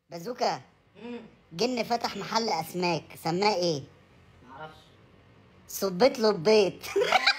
بازوكا، امم جن فتح محل اسماك، سماه ايه؟ معرفش. صبيت له البيض.